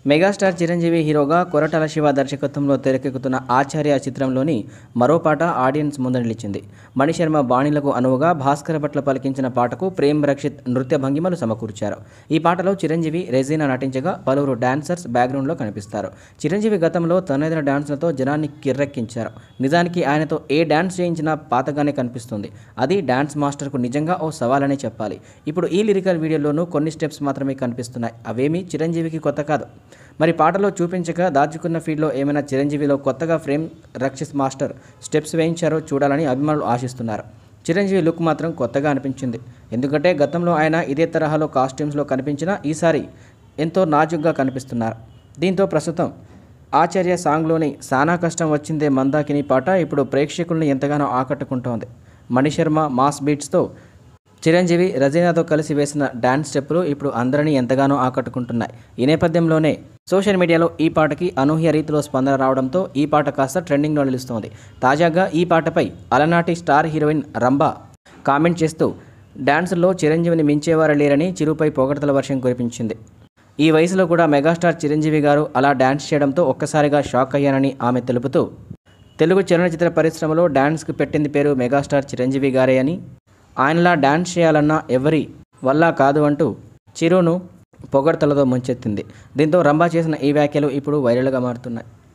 Megastar Chiranjeevi హీరోగా కొరటాల శివ దర్శకత్వంలో తెరకెక్కుతున్న ఆచార్య చిత్రంలోని మరో పాట ఆడియన్స్ ముందు నిలిచింది. మణిశర్మ బాణీలకు అనువుగా భాస్కర్ భట్ల పలికించిన పాటకు ప్రేమ్ రక్షిత్ నృత్య భంగిమలు సమకూర్చారు. ఈ పాటలో చిరంజీవి, రెజీనా నటించగా పలువురు డాన్సర్స్ బ్యాక్గ్రౌండ్లో కనిపిస్తారు. చిరంజీవి గతంలో తనదైన డాన్స్లతో జనాన్ని కిర్రెక్కించారు. నిజానికి ఆయనతో ఏ డాన్స్ చేయించినా పాతగానే కనిపిస్తుంది. అది డాన్స్ మాస్టర్కు నిజంగా ఓ సవాలనే చెప్పాలి. ఇప్పుడు ఈ లిరికల్ వీడియోలోనూ కొన్ని స్టెప్స్ మాత్రమే కనిపిస్తున్నాయి. అవేమీ చిరంజీవికి కొత్త కాదు. మరి పాటలో చూపించక దాచుకున్న ఫీడ్లో ఏమైనా చిరంజీవిలో కొత్తగా ఫ్రేమ్ రక్షిత్ మాస్టర్ స్టెప్స్ వేయించారో చూడాలని అభిమానులు ఆశిస్తున్నారు. చిరంజీవి లుక్ మాత్రం కొత్తగా అనిపించింది. ఎందుకంటే గతంలో ఆయన ఇదే తరహాలో కాస్ట్యూమ్స్లో కనిపించినా ఈసారి ఎంతో నాజుగ్గా కనిపిస్తున్నారు. దీంతో ప్రస్తుతం ఆచార్య సాంగ్లోని సానా కష్టం వచ్చిందే మందాకిని పాట ఇప్పుడు ప్రేక్షకుల్ని ఎంతగానో ఆకట్టుకుంటోంది. మణిశర్మ మాస్ బీట్స్తో చిరంజీవి, రెజీనాతో కలిసి వేసిన డాన్స్ స్టెప్పులు ఇప్పుడు అందరినీ ఎంతగానో ఆకట్టుకుంటున్నాయి. ఈ నేపథ్యంలోనే సోషల్ మీడియాలో ఈ పాటకి అనూహ్య రీతిలో స్పందన రావడంతో ఈ పాట కాస్త ట్రెండింగ్లో నిలుస్తోంది. తాజాగా ఈ పాటపై అలనాటి స్టార్ హీరోయిన్ రంభ కామెంట్ చేస్తూ డాన్సుల్లో చిరంజీవిని మించేవారు లేరని చిరుపై పొగడ్తల వర్షం కురిపించింది. ఈ వయసులో కూడా మెగాస్టార్ చిరంజీవి గారు అలా డాన్స్ చేయడంతో ఒక్కసారిగా షాక్ అయ్యానని ఆమె తెలుపుతూ, తెలుగు చలనచిత్ర పరిశ్రమలో డాన్స్కి పెట్టింది పేరు మెగాస్టార్ చిరంజీవి గారే అని, ఆయనలా డాన్స్ చేయాలన్నా ఎవరి వల్ల కాదు అంటూ చిరును పొగడ్తలతో ముంచెత్తింది. దీంతో రంభ చేసిన ఈ వ్యాఖ్యలు ఇప్పుడు వైరల్గా మారుతున్నాయి.